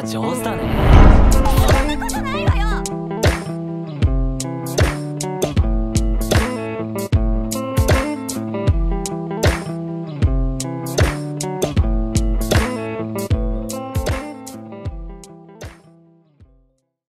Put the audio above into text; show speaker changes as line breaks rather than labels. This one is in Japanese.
上手だね。
そんなことないわよ。